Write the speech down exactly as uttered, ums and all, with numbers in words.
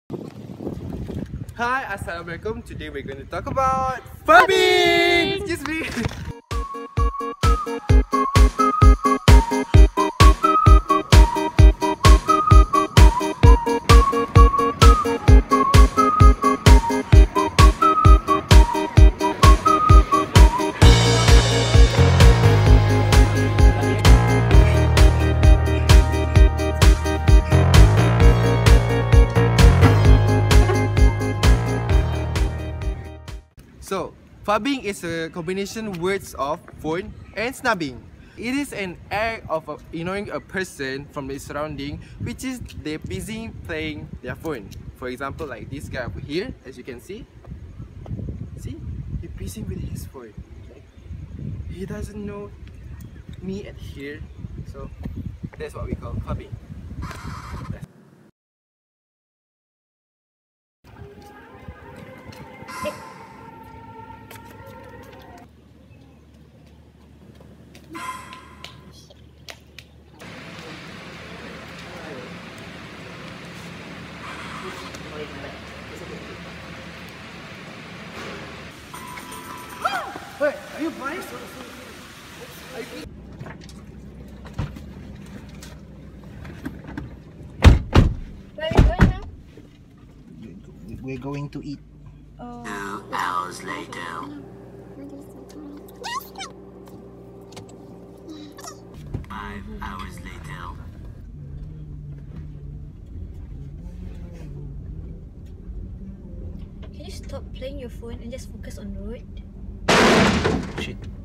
Hi, Assalamualaikum. Today we're going to talk about Phubbing! Excuse me! So, Phubbing is a combination words of phone and snubbing. It is an act of ignoring a person from the surrounding, which is they're busy playing their phone. For example, like this guy over here, as you can see. See? He's busy with his phone. Like, he doesn't know me at here. So, that's what we call Phubbing. Wait, are you blind? I think... Where are we going now? We're going to eat. Oh. Two hours later. Five hours later. Can you stop playing your phone and just focus on the road? Shit.